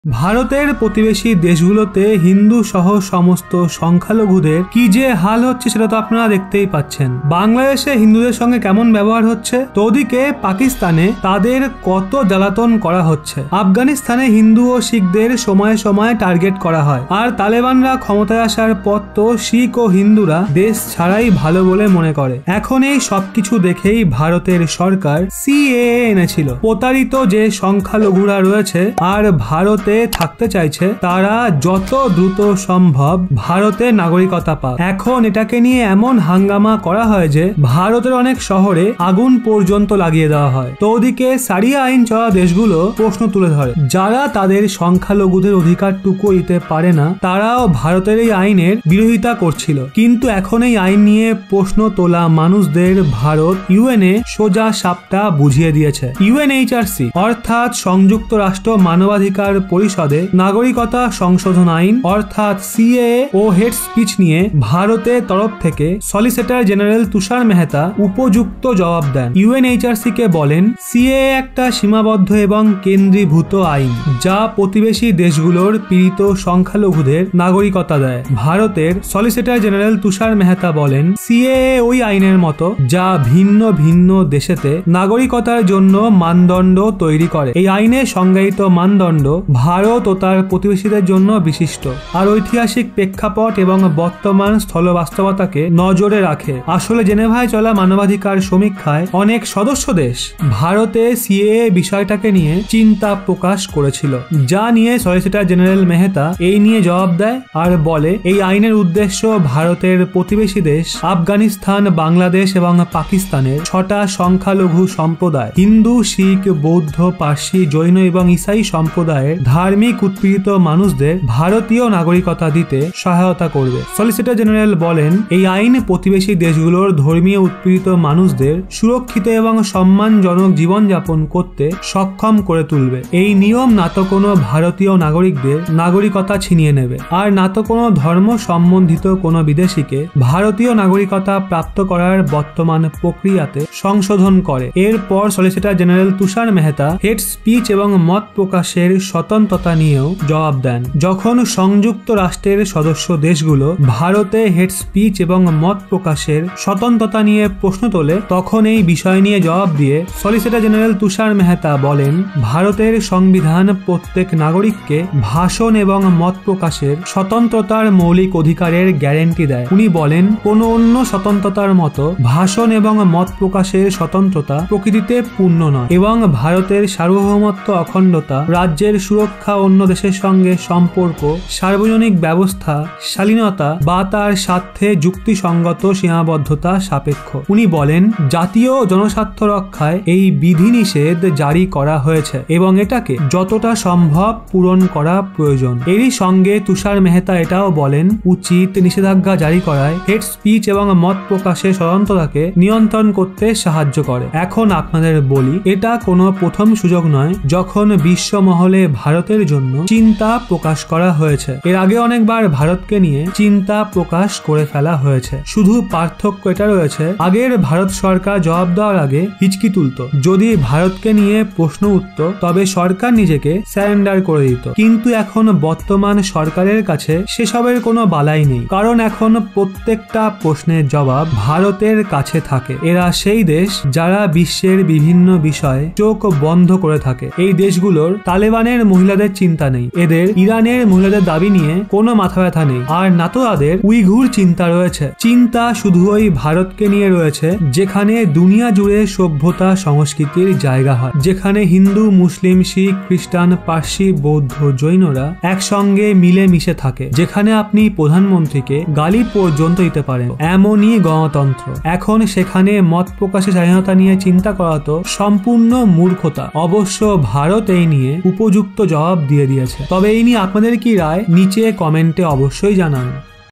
ভারতের প্রতিবেশী দেশগুলোতে হিন্দু সহ সমস্ত সংখ্যালঘুদের কি যে হাল হচ্ছে সেটা তো আপনারা দেখতেই পাচ্ছেন। বাংলাদেশে হিন্দুদের সঙ্গে কেমন ব্যবহার হচ্ছে, তো ওদিকে পাকিস্তানে তাদের কত জ্বালাতন করা হচ্ছে। আফগানিস্তানে হিন্দু ও শিখদের সময়ে সময়ে টার্গেট করা হয়, আর তালেবানরা ক্ষমতায় আসার পর তো শিখ ও হিন্দুরা দেশ ছাড়াই ভালো বলে মনে করে। এখন এই সবকিছু দেখেই ভারতের সরকার সিএএ এনেছিল। প্রতারিত যে সংখ্যালঘুরা রয়েছে আর ভারতে থাকতে চাইছে তারা যত দ্রুত সম্ভব ভারতে নাগরিকতা পাক। এখন এটাকে নিয়ে এমন হাঙ্গামা করা হয় যে ভারতের অনেক শহরে আগুন পর্যন্ত লাগিয়ে দেওয়া হয়। তো ওদিকে সারিয়া আইন চলা দেশগুলো প্রশ্ন তুলে ধরে, যারা তাদের সংখ্যালঘুদের অধিকারটুকু দিতে পারে না তারাও ভারতের এই আইনের বিরোধিতা করছিল। কিন্তু এখন এই আইন নিয়ে প্রশ্ন তোলা মানুষদের ভারত ইউএনএ সোজা সাপটা বুঝিয়ে দিয়েছে। ইউএনএইচআরসি অর্থাৎ সংযুক্ত রাষ্ট্র মানবাধিকার পরিষদে নাগরিকতা সংশোধন আইন অর্থাৎ সিএএ ও হেড স্পিচ নিয়ে ভারতের তরফ থেকে সলিসিটর জেনারেল তুষার মেহতা উপযুক্ত জবাব দেন। ইউএনএইচআরসি কে বলেন, সিএএ একটা সীমাবদ্ধ এবং কেন্দ্রীভূত আইন যা প্রতিবেশী দেশগুলোর পীড়িত সংখ্যালঘুদের নাগরিকতা দেয়। ভারতের সলিসিটর জেনারেল তুষার মেহতা বলেন, সিএএ ওই আইনের মতো যা ভিন্ন ভিন্ন দেশেতে নাগরিকতার জন্য মানদণ্ড তৈরি করে। এই আইনে সংজ্ঞায়িত মানদণ্ড ভারত ও তার প্রতিবেশীদের জন্য বিশিষ্ট, আর ঐতিহাসিক প্রেক্ষাপট এবং বর্তমান স্থল বাস্তবতাকে নজরে রাখে। আসলে জেনেভায় চলা মানবাধিকার সমীক্ষায় অনেক সদস্য দেশ ভারতে সিএএ বিষয়টাকে নিয়ে চিন্তা প্রকাশ করেছিল, যা নিয়ে সলিসিটর জেনারেল মেহতা এই নিয়ে জবাব দেয় আর বলে, এই আইনের উদ্দেশ্য ভারতের প্রতিবেশী দেশ আফগানিস্তান, বাংলাদেশ এবং পাকিস্তানের 6টা সংখ্যালঘু সম্প্রদায় হিন্দু, শিখ, বৌদ্ধ, পার্সি, জৈন এবং ইসাই সম্প্রদায়ের ধার্মিক উৎপীড়িত মানুষদের ভারতীয় নাগরিকতা দিতে সহায়তা করবে। সলিসিটর জেনারেল বলেন, এই আইন প্রতিবেশী দেশগুলোর ধর্মীয় উৎপীড়িত মানুষদের সুরক্ষিত এবং সম্মানজনক জীবনযাপন করতে সক্ষম করে তুলবে। এই নিয়ম না তো কোনো ভারতীয় নাগরিকদের নাগরিকতা ছিনিয়ে নেবে, আর না তো কোনো ধর্ম সম্বন্ধিত কোনো বিদেশিকে ভারতীয় নাগরিকতা প্রাপ্ত করার বর্তমান প্রক্রিয়াতে সংশোধন করে। এরপর solicitor general Tushar Mehta hate speech এবং মত প্রকাশের স্বতন্ত্রতা নিয়েও জবাব দেন। যখন সংযুক্ত রাষ্ট্রের সদস্য দেশগুলো ভারতে হেড স্পিচ এবং মত প্রকাশের স্বতন্ত্রতা নিয়ে প্রশ্ন তোলে, তখন এই বিষয় নিয়ে জবাব দিয়ে সলিসিটর জেনারেল তুষার মেহতা বলেন, ভারতের সংবিধান প্রত্যেক নাগরিককে ভাষণ এবং মত প্রকাশের স্বতন্ত্রতার মৌলিক অধিকারের গ্যারেন্টি দেয়। উনি বলেন, কোনো অন্য স্বতন্ত্রতার মতো ভাষণ এবং মত প্রকাশের স্বতন্ত্রতা প্রকৃতিতে পূর্ণ নয় এবং ভারতের সার্বভৌমত্ব, অখণ্ডতা, রাজ্যের সুরক্ষা, অন্য দেশের সঙ্গে সম্পর্ক, সার্বজনীন ব্যবস্থা, শালীনতা বা তার স্বার্থে যুক্তিসঙ্গত সীমাবদ্ধতা সাপেক্ষ। উনি বলেন, জাতীয় জনস্বার্থ রক্ষায় এই বিধিনিষেধ জারি করা হয়েছে এবং এটাকে যতটা সম্ভব পূরণ করা প্রয়োজন। এরই সঙ্গে তুষার মেহতা এটাও বলেন, উচিত নিষেধাজ্ঞা জারি করায় হেড স্পিচ এবং মত প্রকাশের স্বতন্ত্রতাকে নিয়ন্ত্রণ করতে সাহায্য করে। এখন আপনাদের বলি, এটা কোনো প্রথম সুযোগ নয় যখন বিশ্ব মহলে ভারতের জন্য চিন্তা প্রকাশ করা হয়েছে। এর আগে অনেকবার ভারতকে নিয়ে চিন্তা প্রকাশ করে ফেলা হয়েছে। শুধু পার্থক্য এটা রয়েছে, আগের ভারত সরকার জবাব দেওয়ার আগে হিচকি তুলত। যদি ভারতকে নিয়ে প্রশ্ন উঠত তবে সরকার নিজেকে স্যারেন্ডার করে দিত, কিন্তু এখন বর্তমান সরকারের কাছে সেসবের কোনো বালাই নেই, কারণ এখন প্রত্যেকটা প্রশ্নের জবাব ভারতের কাছে থাকে। এরা সেই দেশ যারা বিশ্বের বিভিন্ন বিষয়ে চোখ বন্ধ করে থাকে। এই দেশগুলোর তালেবানের মহিলাদের চিন্তা নেই, এদের ইরানের মহিলাদের দাবি নিয়ে কোনো মাথা ব্যথা নেই, আর না তো তাদের উইঘুর চিন্তা রয়েছে। চিন্তা শুধু ওই ভারতকে নিয়ে রয়েছে, যেখানে দুনিয়া জুড়ে সভ্যতা সংস্কৃতির জায়গা হয়, যেখানে হিন্দু, মুসলিম, শিখ, খ্রিস্টান, পার্সি, বৌদ্ধ, জৈনরা একসঙ্গে মিলে মিশে থাকে, যেখানে আপনি প্রধানমন্ত্রীকে গালি পর্যন্ত দিতে পারেন। এমনই গণতন্ত্র। এখন সেখানে মত প্রকাশের স্বাধীনতা নিয়ে চিন্তা করা তো সম্পূর্ণ মূর্খতা। অবশ্য ভারত এই নিয়ে উপযুক্ত জবাব দিয়ে দিয়েছে। তবে এই নিয়ে আপনাদের কি রায় নিচে কমেন্টে অবশ্যই জানান।